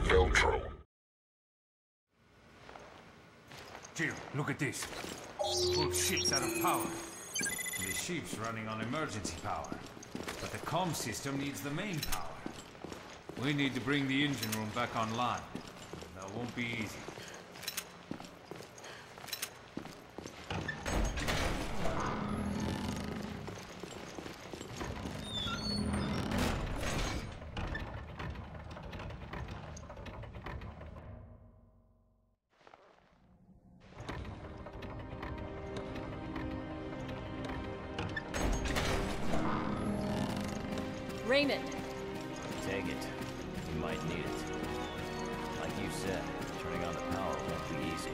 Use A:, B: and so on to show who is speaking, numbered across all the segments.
A: Veltro.
B: Jim, look at this. Whole ship's out of power. The ship's running on emergency power. But the comm system needs the main power. We need to bring the engine room back online. That won't be easy.
C: Raymond.
D: Take it. You might need it. Like you said, turning on the power won't be easy.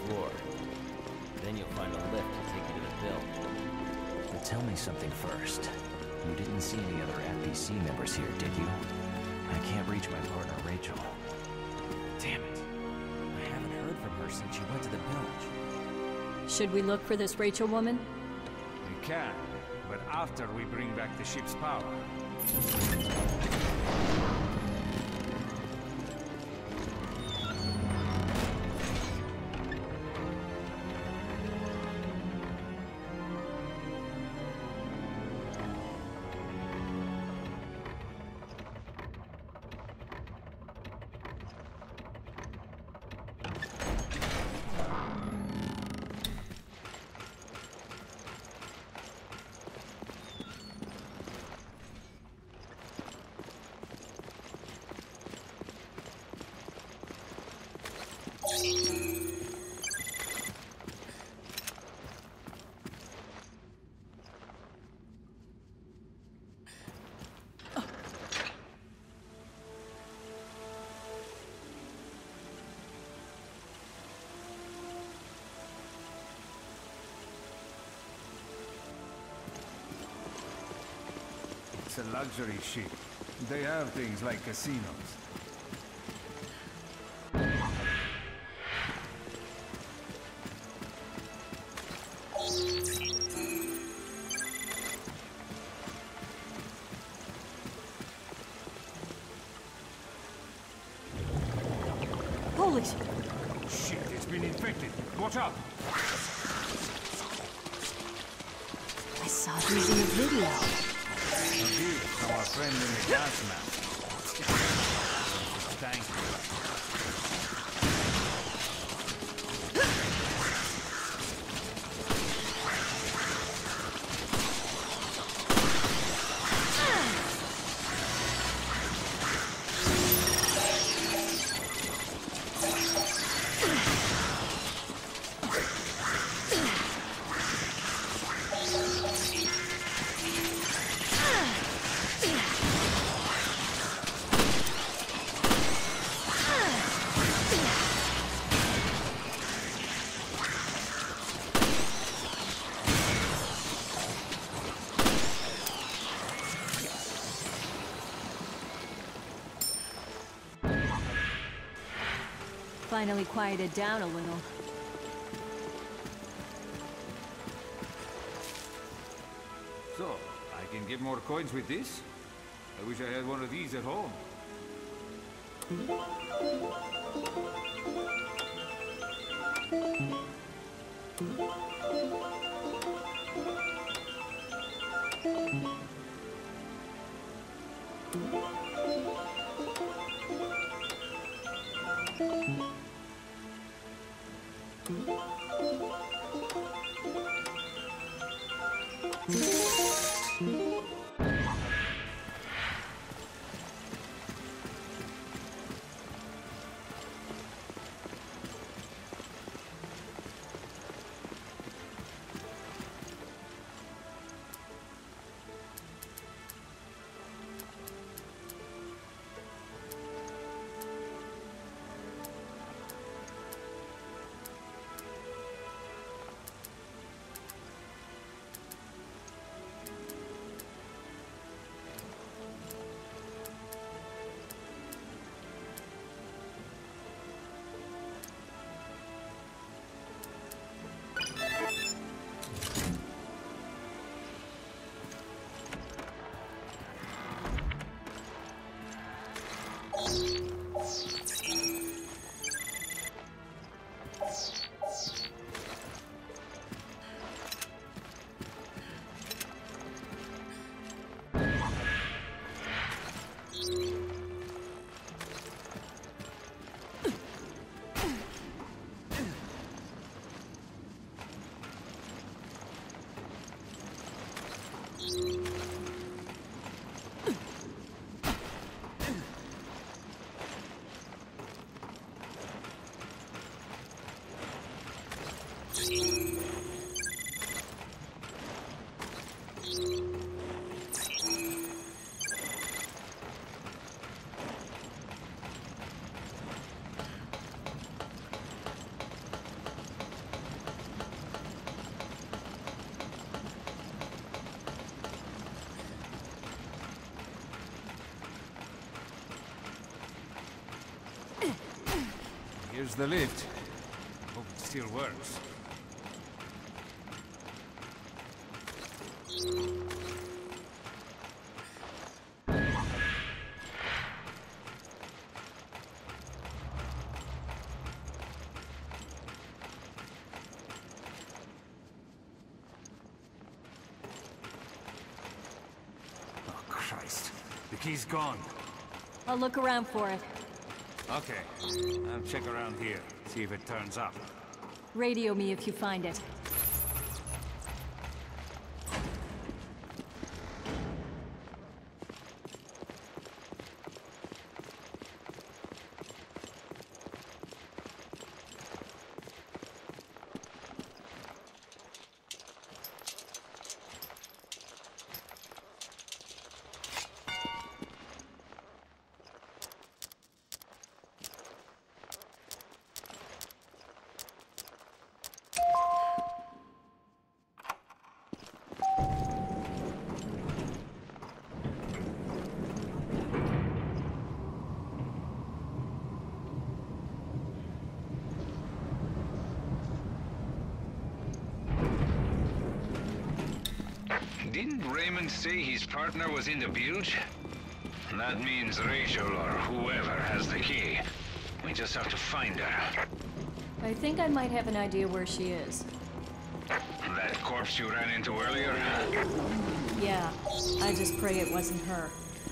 D: floor. Then you'll find a lift to take you to the bilge. But tell me something first. You didn't see any other FBC members here, did you? I can't reach my partner, Rachael. Damn it. I haven't heard from her since she went to the bilge.
A: Should we look for this Rachael woman?
B: We can, but after we bring back the ship's power. It's a luxury ship. They have things like casinos.
A: Holy
B: Shit, it's been infected. Watch out!
A: I saw these in a video.
B: A view from our friend in the gas mask. Thank you.
A: Finally quieted down a little.
B: So, I can get more coins with this? I wish I had one of these at home. Here's the lift. Hope it still works. Oh, Christ. The key's gone.
A: I'll look around for it.
B: Okay. I'll check around here, see if it turns up.
A: Radio me if you find it.
C: Didn't Raymond say his partner was in the bilge? That means Rachael or whoever has the key. We just have to find her.
A: I think I might have an idea where she is.
C: That corpse you ran into earlier?
A: Yeah, I just pray it wasn't her.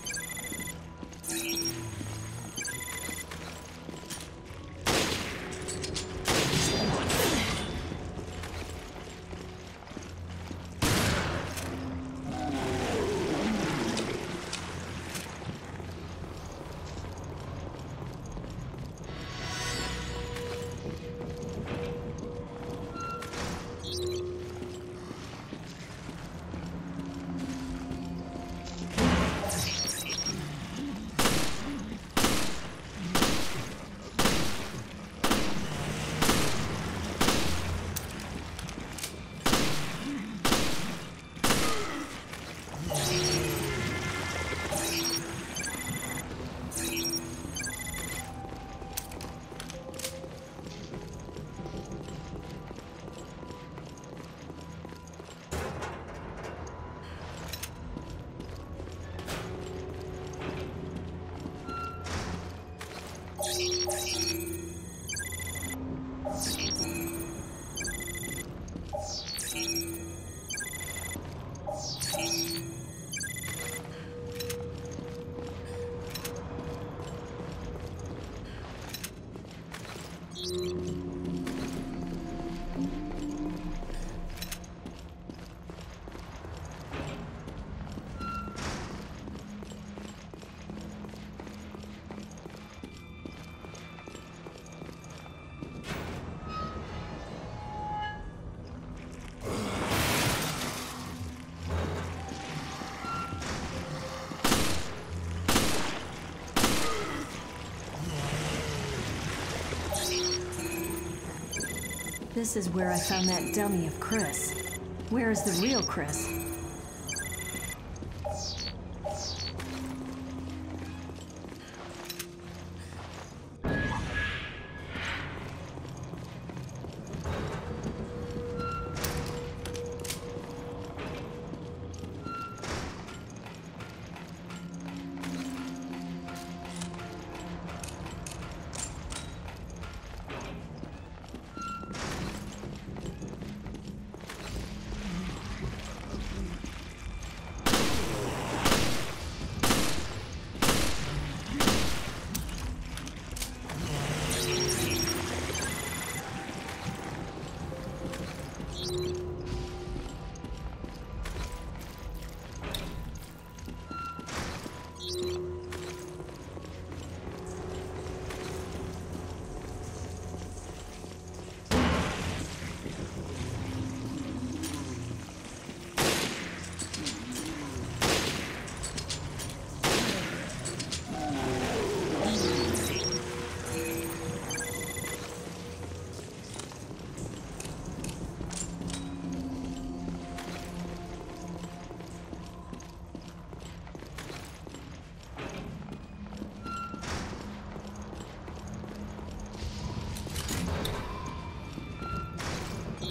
A: This is where I found that dummy of Chris. Where is the real Chris?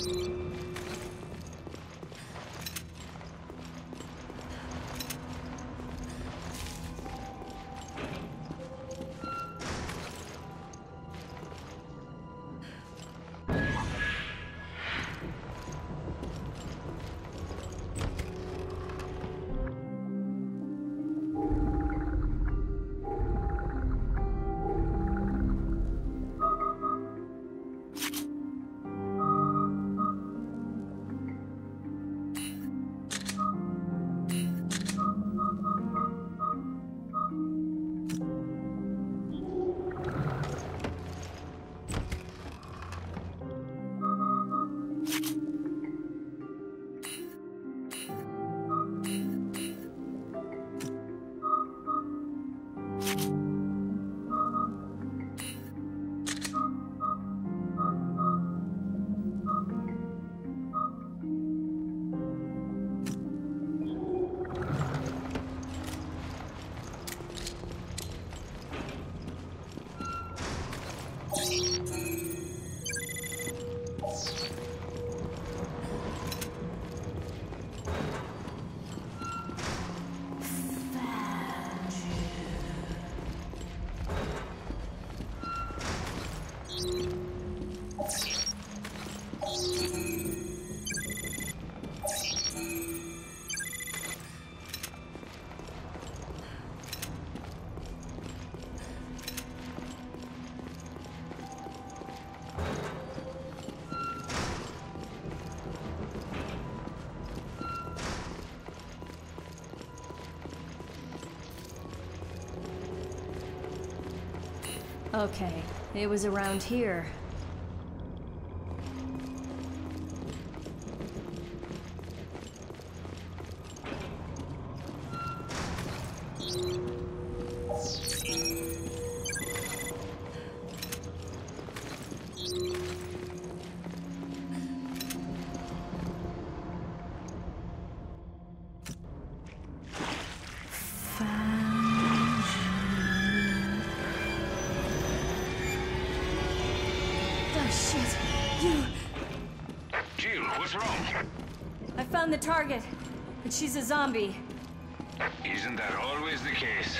A: Okay, it was around here.
C: I
A: found the target, but she's a zombie.
C: Isn't that always the case?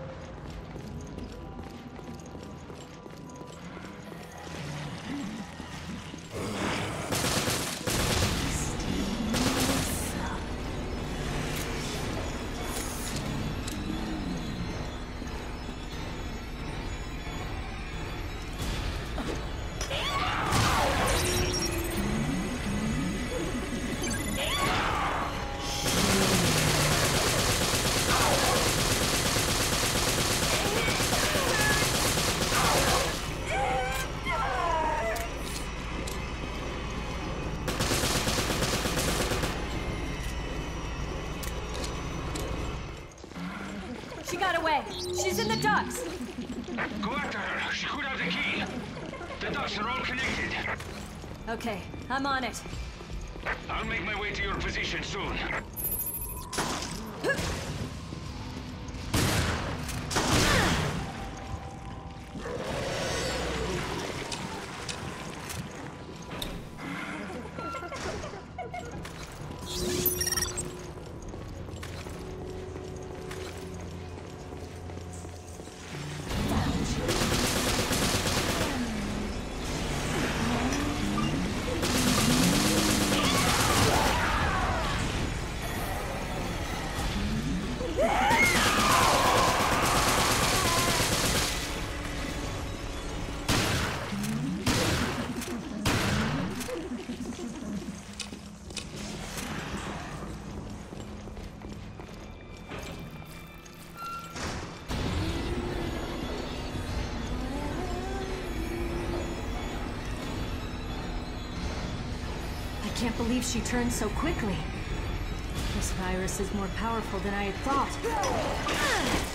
A: She got away. She's in the ducts.
C: Go after her. She could have the key. The ducts are all connected.
A: Okay, I'm on it.
C: I'll make my way to your position soon.
A: I can't believe she turned so quickly. This virus is more powerful than I had thought.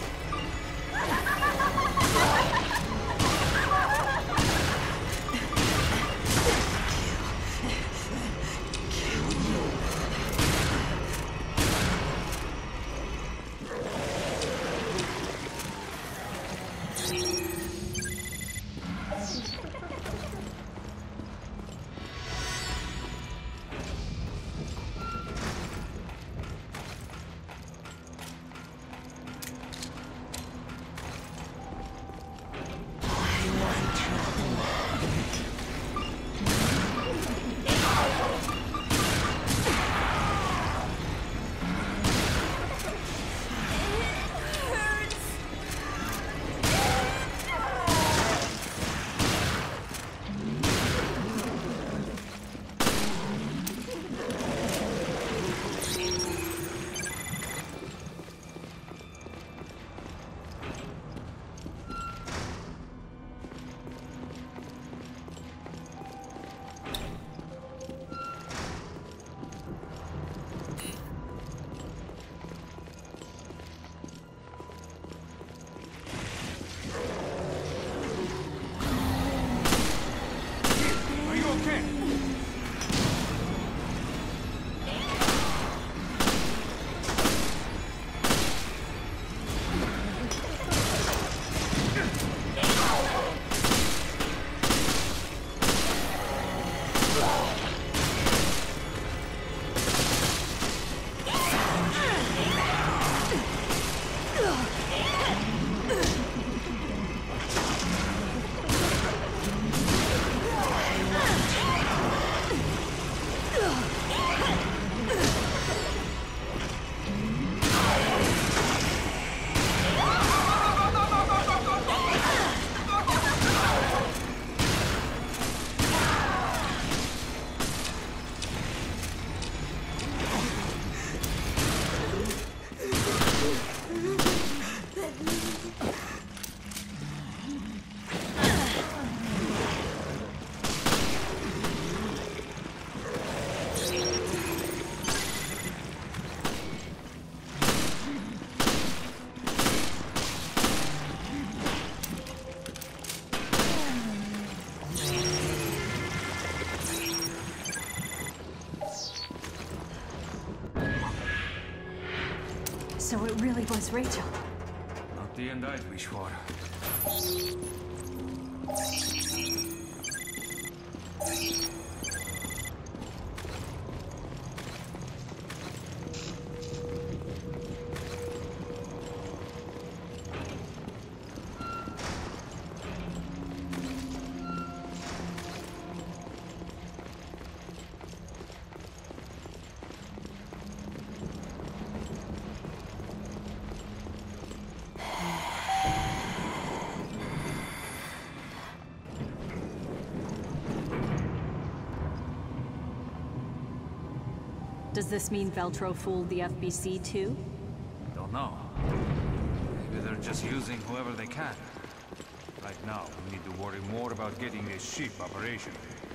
A: So it really was Rachael.
B: Not the end I'd wish for.
A: Does this mean Veltro fooled the FBC too?
B: Don't know. Maybe they're just using whoever they can. Right now, we need to worry more about getting this ship operational.